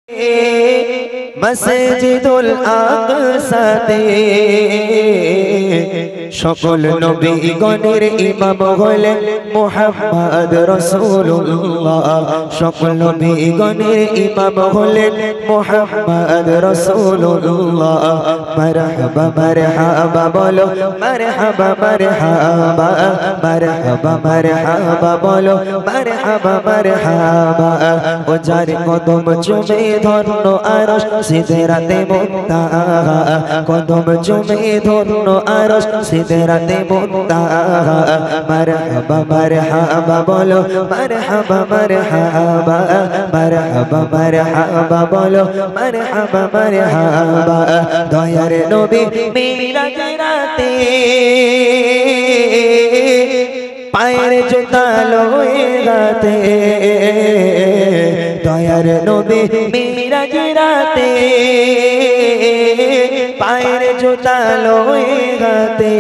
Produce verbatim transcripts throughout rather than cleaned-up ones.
মসজিদুল আকসাতে সকল নবীগণের ইমাম হলেন মুহাম্মদ রাসূলুল্লাহ। সকল নবীগণের ইমাম হলেন মুহাম্মদ রাসূলুল্লাহ। মারহাবা মারহাবা বলো, মারহাবা মারহাবা, মারহাবা মারহাবা বলো, মারহাবা মারহাবা। ও যার কদম চুমে ধন্য আরশ সিদরাতে মুনতাহা, কদম চুমে ধন্য আরশ সিদরাতে মুনতাহা। মারহাবা মারহাবা বলো, মারহাবা মারহাবা, মারহাবা মারহাবা বলো, মারহাবা মারহাবা। দয়ার নবী মিরাজ রাতে পায়ের জুতা লয়ে গাতে, দয়ার নবী মিরাজ রাতে পায়ের জুতা লয়ে গাতে।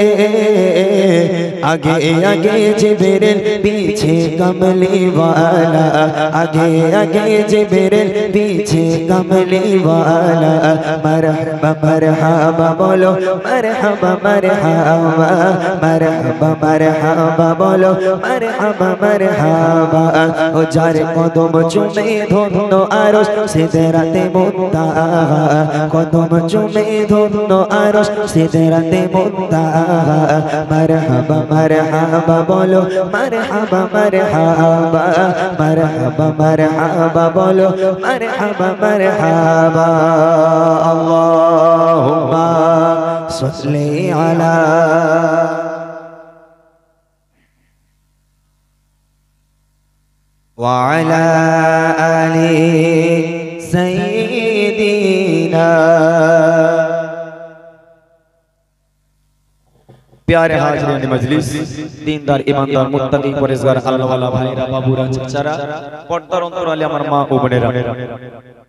आगे आगे जिब्रील पीछे कमली वाला, आगे आगे जिब्रील पीछे कमली वाला। मरहबा मरहबा बोलो, मरहबा मरहबा, मरहबा मरहबा बोलो, मरहबा मरहबा। ओ जार कदम चुमे धন্য আরশ সিদরাতে মুনতাহা, কদম চুমে ধন্য আরশ সিদরাতে মুনতাহা। মারহাবা মারহাবা বলো, মারহাবা মারহাবা, মারহাবা মারহাবা বলো, মারহাবা মারহাবা। আল্লাহুম্মা সাল্লি আলা ওয়া আলা আলি সাইয়্যিদিনা। प्यारे हाज़रीन मजलिस, दीनदार ईमानदार मुत्तकी परहेज़गार अल्लाह वाला भाईरा बाबूरा चाचारा पर्दार अंतराले आमार मा ओ बोनेरा,